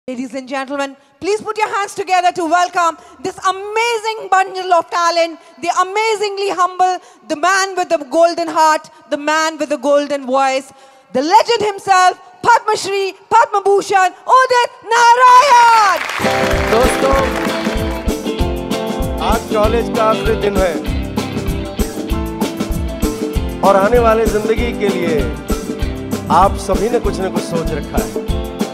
Ladies and gentlemen, please put your hands together to welcome this amazing bundle of talent, the amazingly humble, the man with the golden heart, the man with the golden voice, the legend himself, Padma Shri, Padma Bhushan, Udit Narayan! दोस्तों, आज college का आखिरी दिन है और आने वाले जिंदगी के लिए आप सभी ने कुछ न कुछ सोच रखा है।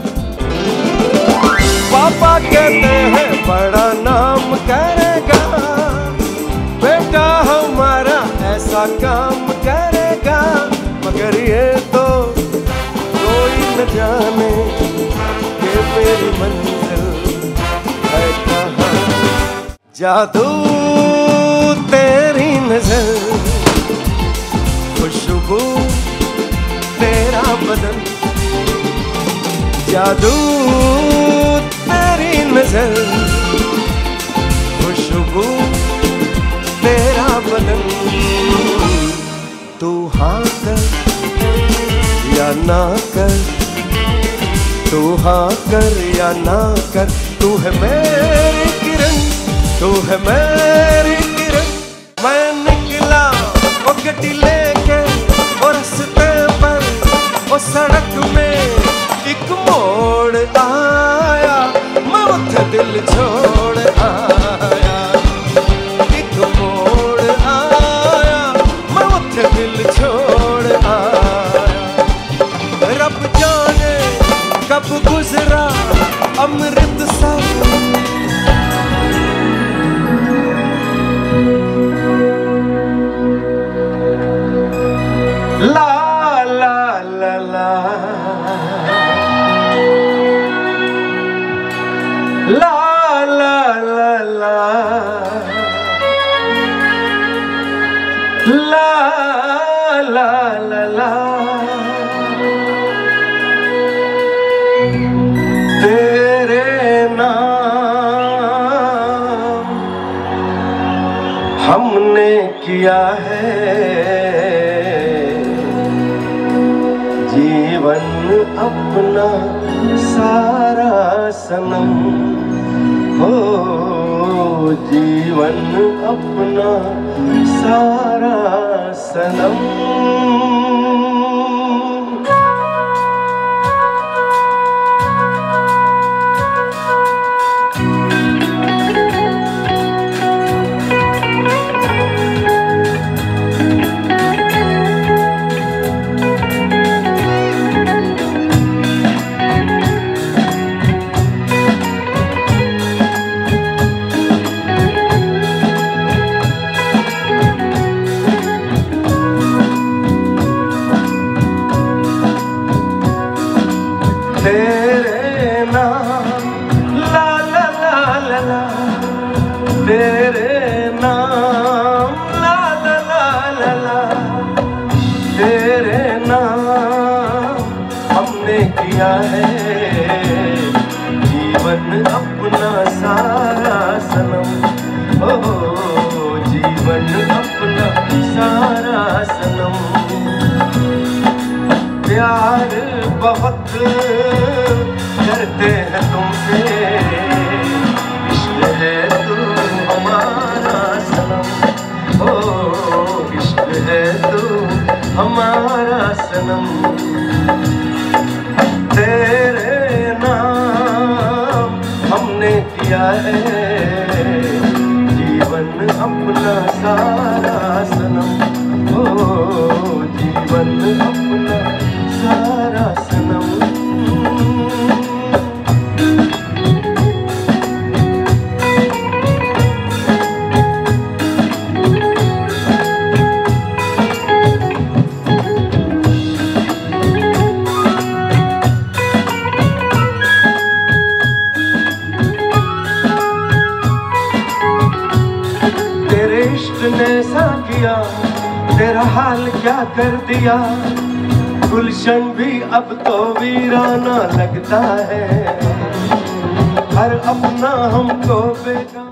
पापा कहते हैं बड़ा नाम करेगा, बेटा हमारा ऐसा काम करेगा, मगर ये तो कोई न जाने कि मेरी मंजिल है कहाँ। जादू तेरी नजर, खुशबू तेरा बदन, जादू तेरी नजर, खुशबू तेरा बदन। तू हाँ कर या ना कर, तू हाँ कर या ना कर, तू है मेरी किरण, तू है मेरी किरण। मैं निकला वो गड्डी लेके और रास्ते पर वो सड़क में एक मोड़ आया, मैं उठे दिल छोड़ आया। एक मोड़ आया, मैं उठे दिल छोड़ आया। रब जाने कब गुजरा अमृतसर, ला ला ला ला ला ला ला ला ला ला ला। तेरे नाम हमने किया है जीवन अपना सारा सनम, हो जीवन अपना सारा सनम। तेरे नाम ला ला ला ला ला, तेरे नाम ला ला ला ला ला, तेरे नाम हमने किया है जीवन अपना सारा सनम, ओ जीवन अपना सारा सनम। प्यार बहुत करते हैं तुमसे, इश्क है तू हमारा सनम, ओ इश्क है तू हमारा सनम। तेरे नाम हमने किया है जीवन अपना सारा सनम, ओ जीवन अपना सारा सनम। तेरे इश्क ने ऐसा किया, तेरा हाल क्या कर दिया, गुलशन भी अब तो वीराना लगता है, हर अपना हमको बेगाना